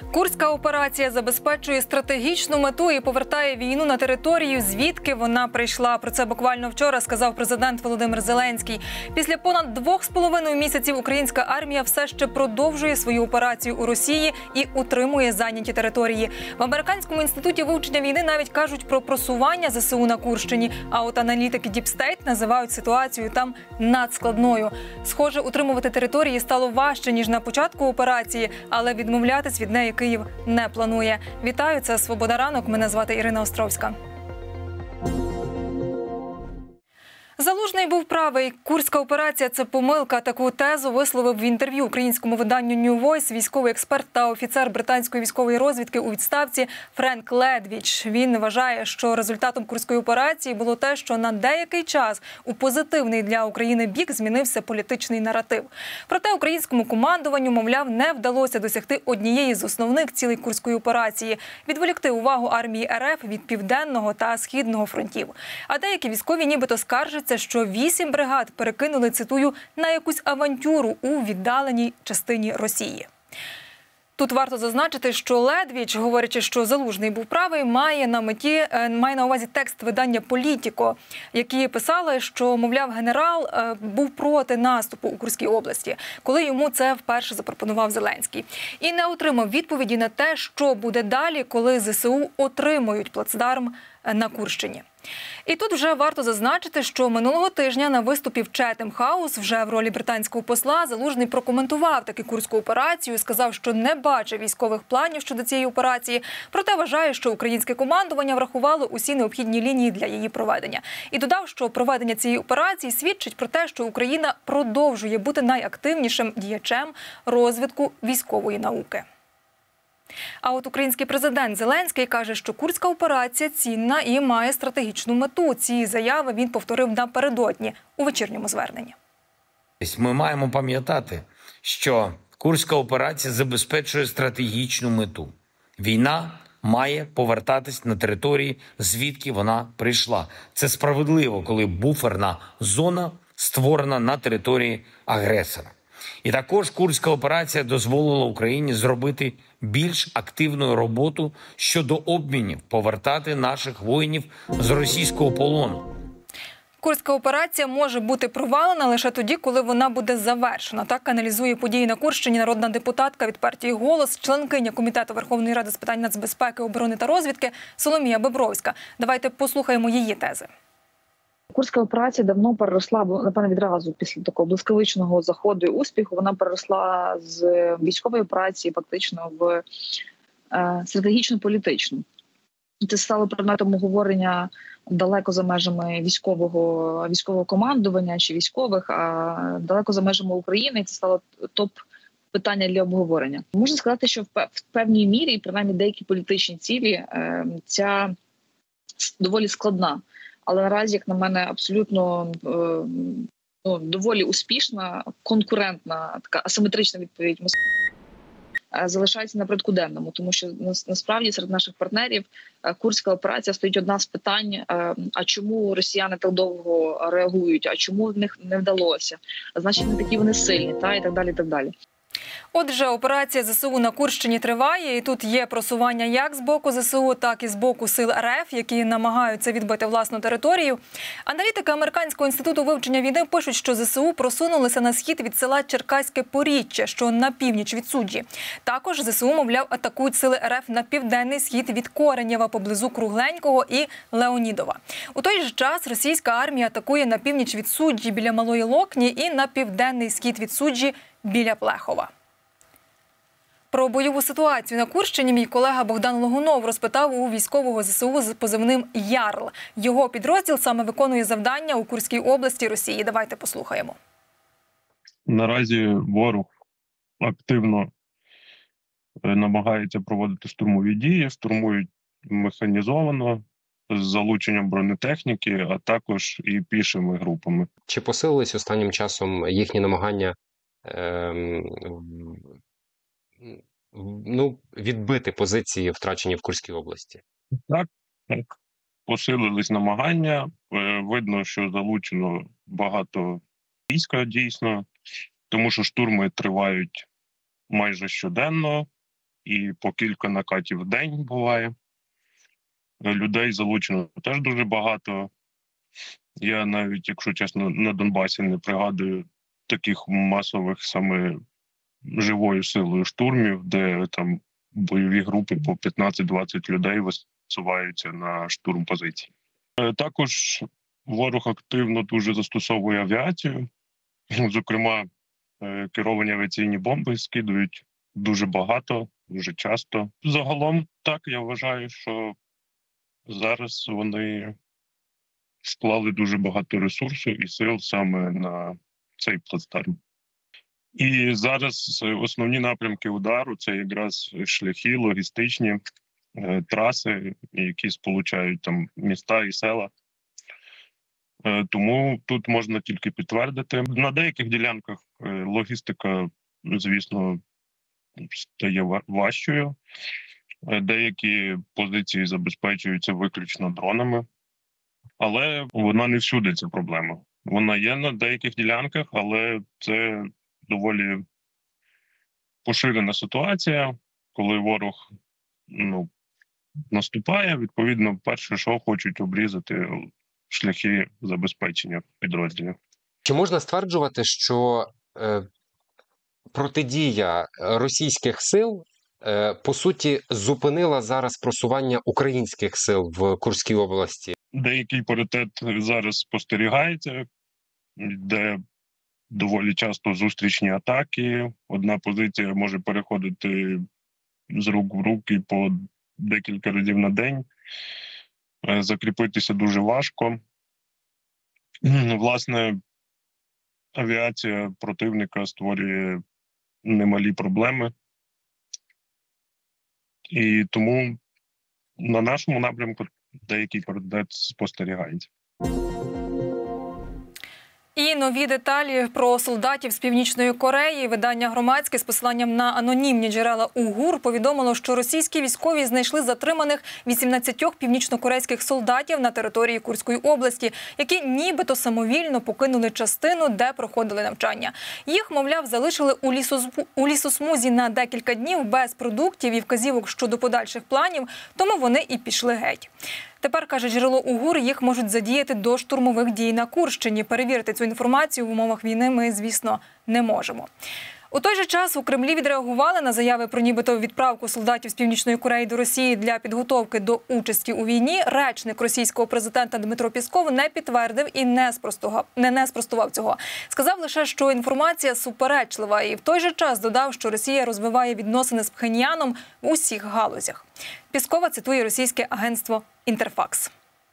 Курська операція забезпечує стратегічну мету і повертає війну на територію, звідки вона прийшла. Про це буквально вчора сказав президент Володимир Зеленський. Після понад 2,5 місяців українська армія все ще продовжує свою операцію у Росії і утримує зайняті території. В Американському інституті вивчення війни навіть кажуть про просування ЗСУ на Курщині, а от аналітики Deep State називають ситуацію там надскладною. Схоже, утримувати території стало важче, ніж на початку операції, але відмовлятись від неї Київ не планує. Вітаю, це «Свобода ранок». Мене звати Ірина Островська. Залужний був правий. Курська операція – це помилка. Таку тезу висловив в інтерв'ю українському виданню New Voice військовий експерт та офіцер британської військової розвідки у відставці Френк Ледвіч. Він вважає, що результатом Курської операції було те, що на деякий час у позитивний для України бік змінився політичний наратив. Проте українському командуванню, мовляв, не вдалося досягти однієї з основних цілей Курської операції – відволікти увагу армії РФ від Південного та Східного фронтів. А деякі військові нібито скаржаться, що 8 бригад перекинули, цитую, на якусь авантюру у віддаленій частині Росії. Тут варто зазначити, що Ледвіч, говорячи, що Залужний був правий, має на увазі текст видання «Політіко», які писали, що, мовляв, генерал був проти наступу у Курській області, коли йому це вперше запропонував Зеленський. І не отримав відповіді на те, що буде далі, коли ЗСУ отримують плацдарм на Курщині. І тут вже варто зазначити, що минулого тижня на виступі в Chatham House вже в ролі британського посла Залужний прокоментував таки Курську операцію, сказав, що не бачив військових планів щодо цієї операції, проте вважає, що українське командування врахувало усі необхідні лінії для її проведення. І додав, що проведення цієї операції свідчить про те, що Україна продовжує бути найактивнішим діячем розвитку військової науки. А от український президент Зеленський каже, що Курська операція цінна і має стратегічну мету. Ці заяви він повторив напередодні у вечірньому зверненні. Ми маємо пам'ятати, що Курська операція забезпечує стратегічну мету. Війна має повертатись на території, звідки вона прийшла. Це справедливо, коли буферна зона створена на території агресора. І також Курська операція дозволила Україні зробити більш активну роботу щодо обмінів, повертати наших воїнів з російського полону. Курська операція може бути провалена лише тоді, коли вона буде завершена. Так аналізує події на Курщині народна депутатка від партії «Голос», членкиня Комітету Верховної Ради з питань нацбезпеки, оборони та розвідки Соломія Бобровська. Давайте послухаємо її тези. Курська операція давно переросла, напевно, відразу після такого блискавичного заходу і успіху, вона переросла з військової операції фактично в стратегічно-політичну. Це стало предметом обговорення далеко за межами військового командування чи військових, а далеко за межами України. І це стало топ-питання для обговорення. Можна сказати, що в певній мірі, принаймні деякі політичні цілі, ця доволі складна. Але наразі, як на мене, абсолютно доволі успішна, конкурентна, така асиметрична відповідь залишається на порядку денному. Тому що насправді серед наших партнерів Курська операція стоїть одна з питань, а чому росіяни так довго реагують, а чому в них не вдалося, а значить не такі вони сильні, і так далі, і так далі. Отже, операція ЗСУ на Курщині триває, і тут є просування як з боку ЗСУ, так і з боку сил РФ, які намагаються відбити власну територію. Аналітики Американського інституту вивчення війни пишуть, що ЗСУ просунулися на схід від села Черкаське Поріччя, що на північ від Суджі. Також ЗСУ, мовляв, атакують сили РФ на південний схід від Коренєва, поблизу Кругленького і Леонідова. У той же час російська армія атакує на північ від Суджі біля Малої Локні і на південний схід від Суджі біля Плехова. Про бойову ситуацію на Курщині мій колега Богдан Логунов розпитав у військового ЗСУ з позивним «Ярл». Його підрозділ саме виконує завдання у Курській області Росії. Давайте послухаємо. Наразі ворог активно намагається проводити штурмові дії, штурмують механізовано, з залученням бронетехніки, а також і пішими групами. Чи посилились останнім часом їхні намагання відбити позиції, втрачені в Курській області? Так. Посилились намагання. Видно, що залучено багато війська дійсно, тому що штурми тривають майже щоденно. і по кілька накатів в день буває. Людей залучено теж дуже багато. Я навіть, якщо чесно, на Донбасі не пригадую таких масових саме живою силою штурмів, де там бойові групи по 15-20 людей висуваються на штурм позицій. Також ворог активно дуже застосовує авіацію. Зокрема, керовані авіаційні бомби скидують дуже багато, дуже часто. Загалом, так, я вважаю, що зараз вони склали дуже багато ресурсу і сил саме на цей плацдарм. І зараз основні напрямки удару – це якраз шляхи, логістичні, траси, які сполучають там міста і села. Тому тут можна тільки підтвердити. На деяких ділянках логістика, звісно, стає важчою. Деякі позиції забезпечуються виключно дронами. Але вона не всюди, ця проблема. Вона є на деяких ділянках, але це доволі поширена ситуація, коли ворог наступає, відповідно, перше, що хочуть обрізати шляхи забезпечення підрозділів. Чи можна стверджувати, що протидія російських сил, по суті, зупинила зараз просування українських сил в Курській області? Деякий паритет зараз спостерігається, де доволі часто зустрічні атаки. Одна позиція може переходити з рук в руки по декілька разів на день. Закріпитися дуже важко. Власне, авіація противника створює немалі проблеми. І тому на нашому напрямку деякий паритет спостерігається. І нові деталі про солдатів з Північної Кореї. Видання «Громадське» з посиланням на анонімні джерела УГУР повідомило, що російські військові знайшли затриманих 18 північнокорейських солдатів на території Курської області, які нібито самовільно покинули частину, де проходили навчання. Їх, мовляв, залишили у лісосмузі на декілька днів без продуктів і вказівок щодо подальших планів, тому вони і пішли геть. Тепер, каже джерело УГУР, їх можуть задіяти до штурмових дій на Курщині. Перевірити цю інформацію в умовах війни ми, звісно, не можемо. У той же час у Кремлі відреагували на заяви про нібито відправку солдатів з Північної Кореї до Росії для підготовки до участі у війні. Речник російського президента Дмитро Пєсков не підтвердив і не спростував цього. Сказав лише, що інформація суперечлива, і в той же час додав, що Росія розвиває відносини з Пхеньяном в усіх галузях. Пєскова цитує російське агентство «Інтерфакс».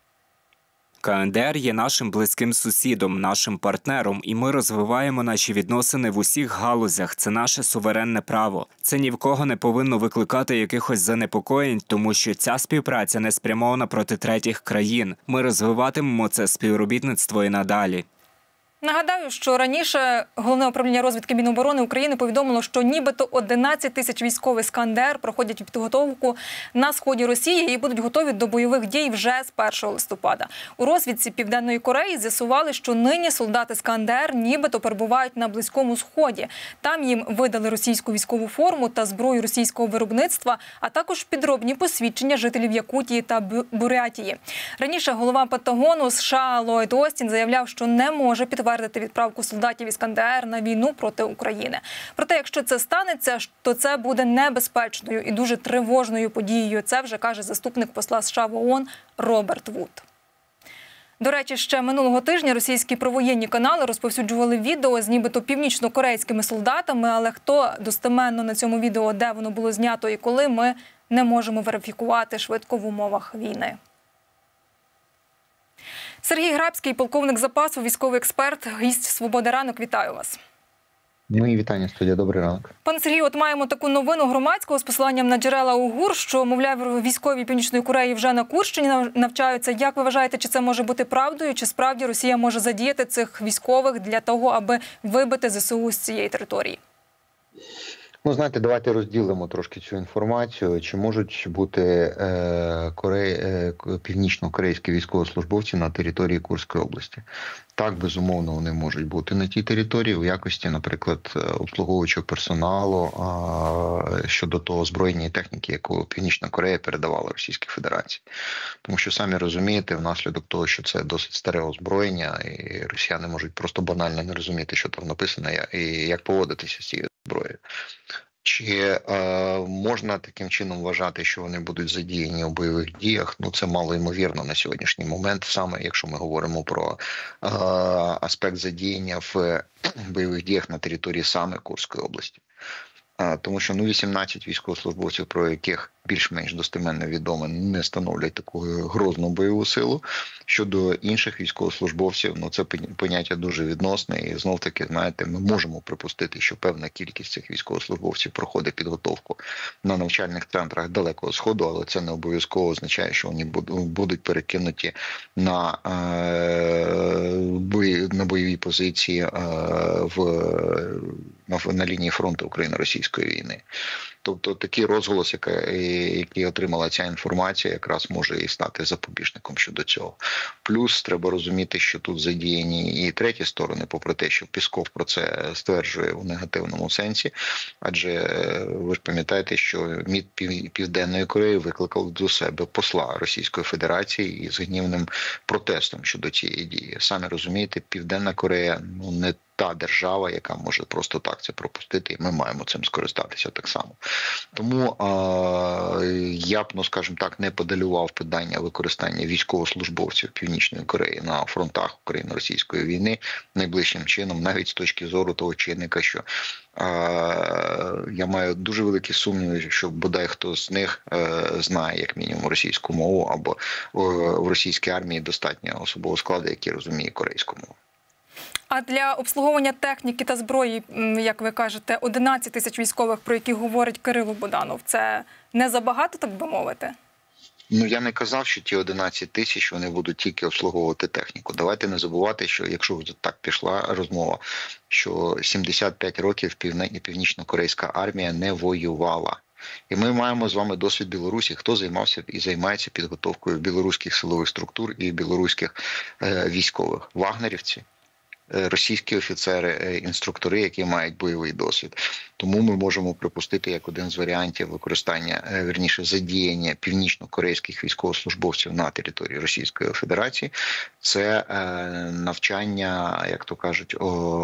КНДР є нашим близьким сусідом, нашим партнером, і ми розвиваємо наші відносини в усіх галузях. Це наше суверенне право. Це ні в кого не повинно викликати якихось занепокоєнь, тому що ця співпраця не спрямована проти третіх країн. Ми розвиватимемо це співробітництво і надалі. Нагадаю, що раніше Головне управління розвідки Міноборони України повідомило, що нібито 11 тисяч військових з КНДР проходять підготовку на сході Росії і будуть готові до бойових дій вже з 1 листопада. У розвідці Південної Кореї з'ясували, що нині солдати з КНДР нібито перебувають на Близькому Сході. Там їм видали російську військову форму та зброю російського виробництва, а також підробні посвідчення жителів Якутії та Бурятії. Раніше голова Пентагону США Ллойд Остін заявляв, що не може підтвердити відправку солдатів із КНДР на війну проти України. Проте, якщо це станеться, то це буде небезпечною і дуже тривожною подією. Це вже каже заступник посла США в ООН Роберт Вуд. До речі, ще минулого тижня російські провоєнні канали розповсюджували відео з нібито північно-корейськими солдатами, але хто достеменно на цьому відео, де воно було знято і коли, ми не можемо верифікувати швидко в умовах війни. Сергій Грабський, полковник запасу, військовий експерт, гість «Свобода ранок». Вітаю вас. Ну і вітання, студія. Добрий ранок. Пане Сергію, от маємо таку новину громадського з посиланням на джерела УГУР, що, мовляв, військові Північної Кореї вже на Курщині навчаються. Як ви вважаєте, чи це може бути правдою, чи справді Росія може задіяти цих військових для того, аби вибити ЗСУ з цієї території? Ну, знаєте, давайте розділимо трошки цю інформацію. Чи можуть бути північно-корейські військовослужбовці на території Курської області? Так, безумовно, вони можуть бути на тій території у якості, наприклад, обслуговуючого персоналу щодо того озброєння і техніки, яку Північна Корея передавала Російській Федерації. Тому що, самі розумієте, внаслідок того, що це досить старе озброєння, і росіяни можуть просто банально не розуміти, що там написано, і як поводитися з цією зброєю. Чи можна таким чином вважати, що вони будуть задіяні у бойових діях? Ну, це мало ймовірно на сьогоднішній момент, саме якщо ми говоримо про аспект задіяння в бойових діях на території саме Курської області. Тому що 18 військовослужбовців, про яких більш-менш достеменно відомо, не становлять таку грозну бойову силу. Щодо інших військовослужбовців, ну це поняття дуже відносне. І знов-таки, знаєте, ми можемо припустити, що певна кількість цих військовослужбовців проходить підготовку на навчальних центрах Далекого Сходу, але це не обов'язково означає, що вони будуть перекинуті на бойові позиції на лінії фронту Україно-російської війни. Тобто такий розголос, який отримала ця інформація, якраз може і стати запобіжником щодо цього. Плюс треба розуміти, що тут задіяні і треті сторони, попри те, що Пісков про це стверджує у негативному сенсі. Адже ви ж пам'ятаєте, що МІД Південної Кореї викликав до себе посла Російської Федерації із гнівним протестом щодо цієї дії. Самі розумієте, Південна Корея не та держава, яка може просто так це пропустити, і ми маємо цим скористатися так само. Тому я б, скажімо так, не подалював питання використання військовослужбовців Північної Кореї на фронтах Україно-російської війни найближчим чином, навіть з точки зору того чинника, що я маю дуже великі сумніви, що бодай хто з них знає як мінімум російську мову, або в російській армії достатньо особового складу, який розуміє корейську мову. А для обслуговування техніки та зброї, як ви кажете, 11 тисяч військових, про які говорить Кирило Буданов, це не забагато, так би мовити? Ну, я не казав, що ті 11 тисяч, вони будуть тільки обслуговувати техніку. Давайте не забувати, що якщо так пішла розмова, що 75 років північно-корейська армія не воювала. І ми маємо з вами досвід Білорусі, хто займався і займається підготовкою білоруських силових структур і білоруських військових. Вагнерівці, російські офіцери, інструктори, які мають бойовий досвід. Тому ми можемо припустити як один з варіантів використання, задіяння північно-корейських військовослужбовців на території Російської Федерації. Це навчання, як то кажуть,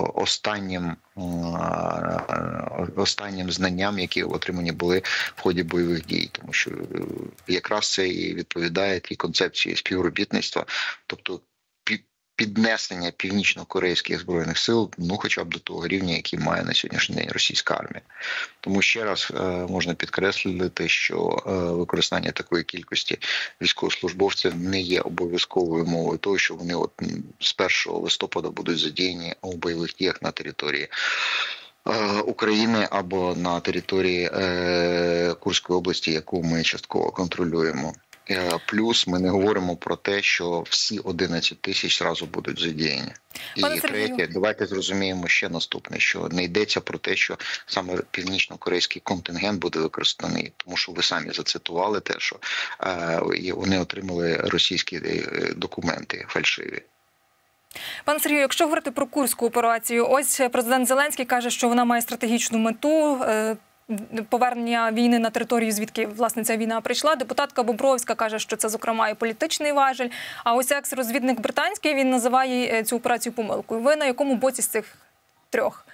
останнім знанням, які отримані були в ході бойових дій. Тому що якраз це і відповідає тій концепції співробітництва, тобто піднесення північно-корейських збройних сил, хоча б до того рівня, який має на сьогоднішній день російська армія. Тому ще раз можна підкреслити, що використання такої кількості військовослужбовців не є обов'язковою умовою того, що вони з 1 листопада будуть задіяні у бойових діях на території України або на території Курської області, яку ми частково контролюємо. Плюс ми не говоримо про те, що всі 11 тисяч зразу будуть задіяні. І третє, давайте зрозуміємо ще наступне, що не йдеться про те, що саме північно-корейський контингент буде використаний, тому що ви самі зацитували те, що вони отримали російські документи фальшиві. Пане Сергію, якщо говорити про Курську операцію, ось президент Зеленський каже, що вона має стратегічну мету – повернення війни на територію, звідки, власне, ця війна прийшла. Депутатка Бобровська каже, що це, зокрема, і політичний важель. А ось екс-розвідник британський, він називає цю операцію помилкою. Ви на якому боці з цих трьох?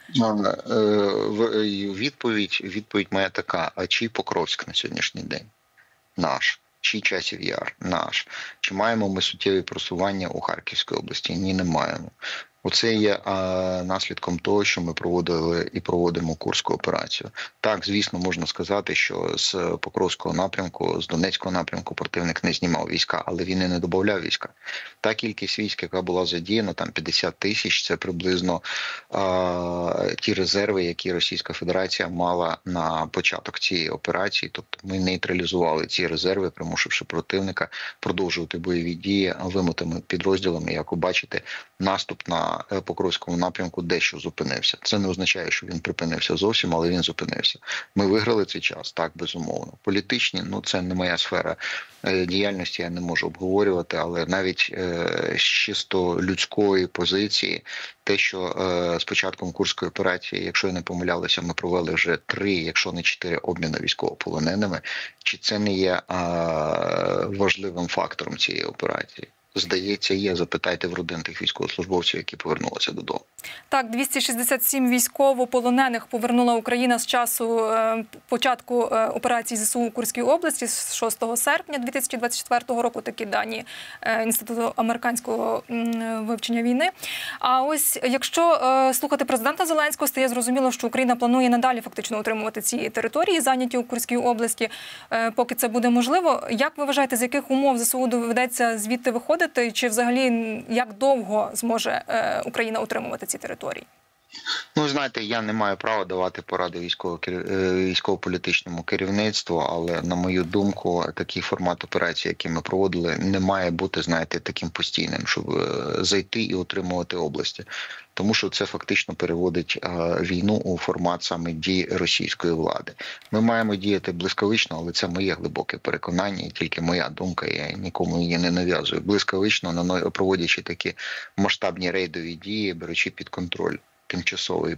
Відповідь моя така. А чий Покровськ на сьогоднішній день? Наш. Чий Часів Яр? Наш. Чи маємо ми суттєві просування у Харківській області? Ні, не маємо. Оце є наслідком того, що ми проводили і проводимо Курську операцію. Так, звісно, можна сказати, що з Покровського напрямку, з Донецького напрямку противник не знімав війська, але він і не додавав війська. Та кількість військ, яка була задіяна, там 50 тисяч, це приблизно ті резерви, які Російська Федерація мала на початок цієї операції. Тобто ми нейтралізували ці резерви, примусивши противника продовжувати бойові дії вимутими підрозділами. Як ви бачите, наступ на на Покровському напрямку дещо зупинився. Це не означає, що він припинився зовсім, але він зупинився. Ми виграли цей час, так, безумовно. Політичні, це не моя сфера діяльності, я не можу обговорювати, але навіть з чисто людської позиції, те, що з початком Курської операції, якщо я не помилялася, ми провели вже 3, якщо не 4 обміни військовополоненими, чи це не є важливим фактором цієї операції? Здається, є. Запитайте в родин тих військовослужбовців, які повернулися додому. Так, 267 військовополонених повернула Україна з часу початку операції ЗСУ у Курській області з 6 серпня 2024 року. Такі дані Інституту американського вивчення війни. А ось якщо слухати президента Зеленського, стає зрозуміло, що Україна планує надалі фактично утримувати ці території, зайняті у Курській області, поки це буде можливо. Як ви вважаєте, з яких умов ЗСУ доведеться звідти виходити? Чи взагалі як довго зможе Україна утримувати ці території? Знаєте, я не маю права давати поради військово-політичному керівництву, але, на мою думку, такий формат операції, який ми проводили, не має бути, таким постійним, щоб зайти і утримувати області. Тому що це фактично переводить війну у формат саме дій російської влади. Ми маємо діяти блискавично, але це моє глибоке переконання, і тільки моя думка, я нікому її не нав'язую. Блискавично, проводячи такі масштабні рейдові дії, беручи під контроль тимчасові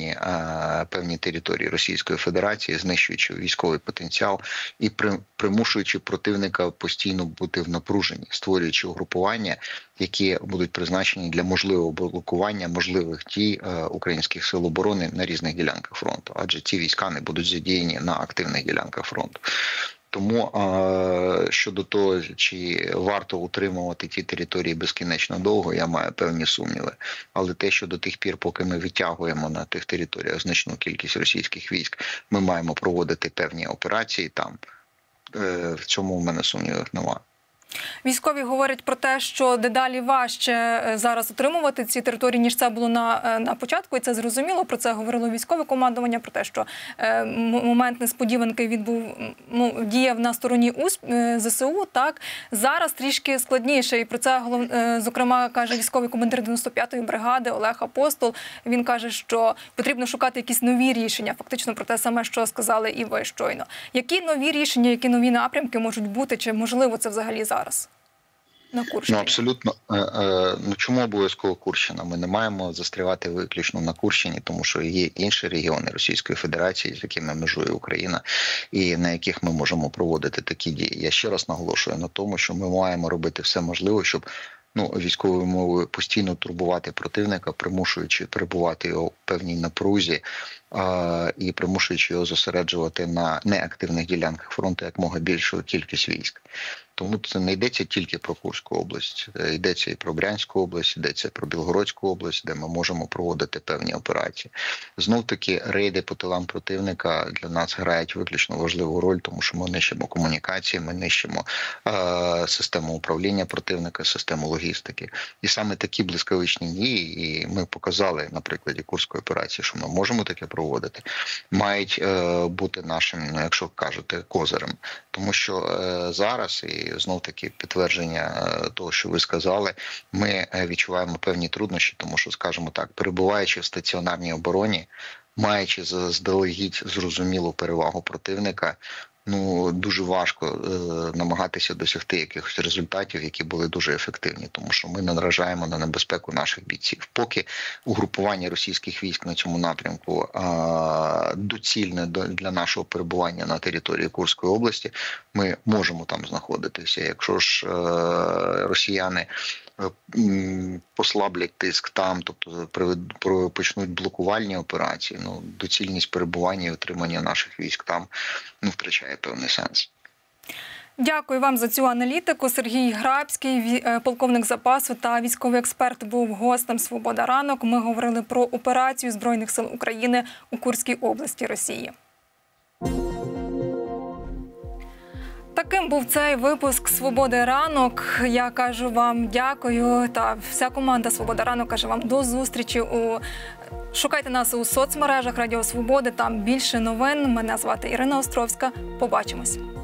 певні території Російської Федерації, знищуючи військовий потенціал і примушуючи противника постійно бути в напруженні, створюючи угрупування, які будуть призначені для можливого блокування можливих дій українських сил оборони на різних ділянках фронту, адже ці війська не будуть задіяні на активних ділянках фронту. Тому щодо того, чи варто утримувати ті території безкінечно довго, я маю певні сумніви. Але те, що до тих пір, поки ми витягуємо на тих територіях значну кількість російських військ, ми маємо проводити певні операції там, в цьому в мене сумнівів немає. Військові говорять про те, що дедалі важче зараз утримувати ці території, ніж це було на початку, і це зрозуміло. Про це говорило військове командування, про те, що момент несподіванки діяв на стороні ЗСУ. Так, зараз трішки складніше, і про це, зокрема, каже військовий командир 95-ї бригади Олег Апостол. Він каже, що потрібно шукати якісь нові рішення, фактично про те саме, що сказали і ви щойно. Які нові рішення, які нові напрямки можуть бути, чи можливо це взагалі зараз? На Курщині. Абсолютно. Чому обов'язково Курщина? Ми не маємо застрявати виключно на Курщині, тому що є інші регіони Російської Федерації, з якими межує Україна, і на яких ми можемо проводити такі дії. Я ще раз наголошую на тому, що ми маємо робити все можливе, щоб військовою мовою постійно турбувати противника, примушуючи перебувати його в певній напрузі і примушуючи його зосереджувати на неактивних ділянках фронту якомога більшу кількість військ. Тому це не йдеться тільки про Курську область, йдеться і про Брянську область, йдеться про Білгородську область, де ми можемо проводити певні операції. Знов-таки рейди по тилам противника для нас грають виключно важливу роль, тому що ми нищимо комунікації, ми нищимо систему управління противника, систему логістики. І саме такі блискавичні дії, і ми показали на прикладі Курської операції, що ми можемо таке проводити, мають бути нашим, якщо кажете, козирем. Тому що зараз, і знов-таки підтвердження того, що ви сказали, ми відчуваємо певні труднощі, тому що, скажімо так, перебуваючи в стаціонарній обороні, маючи заздалегідь зрозумілу перевагу противника, дуже важко намагатися досягти якихось результатів, які були дуже ефективні, тому що ми наражаємо на небезпеку наших бійців. Поки угрупування російських військ на цьому напрямку доцільне для нашого перебування на території Курської області, ми можемо там знаходитися. Якщо ж росіяни послаблять тиск там, тобто почнуть блокувальні операції, доцільність перебування і утримання наших військ там втрачає певний сенс. Дякую вам за цю аналітику. Сергій Грабський, полковник запасу та військовий експерт, був гостем «Свобода ранок». Ми говорили про операцію Збройних сил України у Курській області Росії. Таким був цей випуск «Свободи ранок». Я кажу вам дякую, та вся команда «Свобода ранок» каже вам до зустрічі. Шукайте нас у соцмережах Радіо Свободи, там більше новин. Мене звати Ірина Островська. Побачимось.